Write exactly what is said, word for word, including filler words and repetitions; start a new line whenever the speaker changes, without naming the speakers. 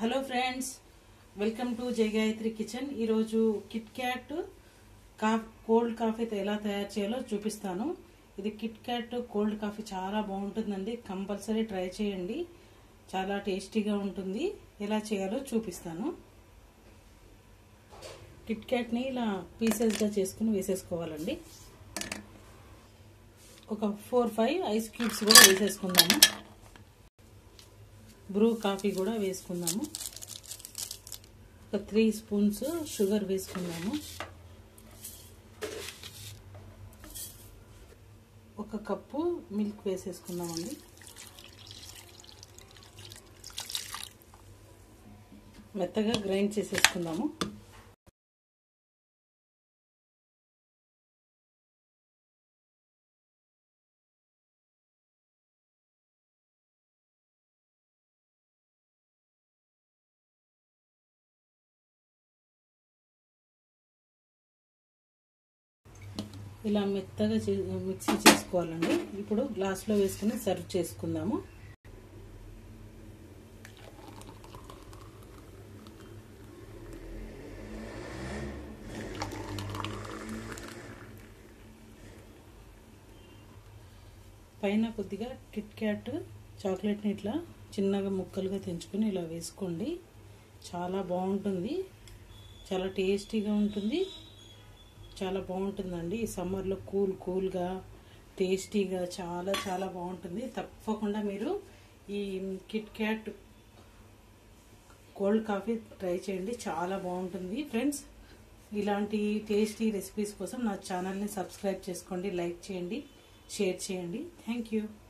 Hello friends, welcome to Jai Gayatri kitchen. ఈరోజు Kit Kat కాఫ్ cold కాఫీతో ఎలా తయారు చేయాలో చూపిస్తాను. ఇది కిట్ క్యాట్ కోల్డ్ కాఫీ చాలా బాగుంటుందండి. కంపల్సరీ ట్రై చేయండి, చాలా టేస్టీగా ఉంటుంది. ఎలా చేయాలో చూపిస్తాను. కిట్ క్యాట్ని ఇలా పీసెస్గా చేసుకుని వేసేసుకోవాలండి. ఒక ఫోర్ ఫైవ్ ఐస్ క్యూబ్స్ కూడా వేసేసుకుందాము. బ్రూ కాఫీ కూడా వేసుకుందాము. ఒక త్రీ స్పూన్స్ షుగర్ వేసుకుందాము. ఒక కప్పు మిల్క్ వేసేసుకుందామండి. మెత్తగా గ్రైండ్ చేసేసుకుందాము. ఇలా మెత్తగా మిక్సీ చేసుకోవాలండి. ఇప్పుడు గ్లాస్లో వేసుకుని సర్వ్ చేసుకుందాము. పైన కొద్దిగా కిట్ క్యాట్ చాక్లెట్ని ఇట్లా చిన్నగా ముక్కలుగా తెంచుకొని ఇలా వేసుకోండి. చాలా బాగుంటుంది, చాలా టేస్టీగా ఉంటుంది, చాలా బాగుంటుందండి. ఈ సమ్మర్లో కూల్ కూల్గా టేస్టీగా చాలా చాలా బాగుంటుంది. తప్పకుండా మీరు ఈ Kit Kat cold coffee try చేయండి, చాలా బాగుంటుంది. ఫ్రెండ్స్, ఇలాంటి టేస్టీ రెసిపీస్ కోసం నా ఛానల్ని సబ్స్క్రైబ్ చేసుకోండి, లైక్ చేయండి, షేర్ చేయండి. Thank you.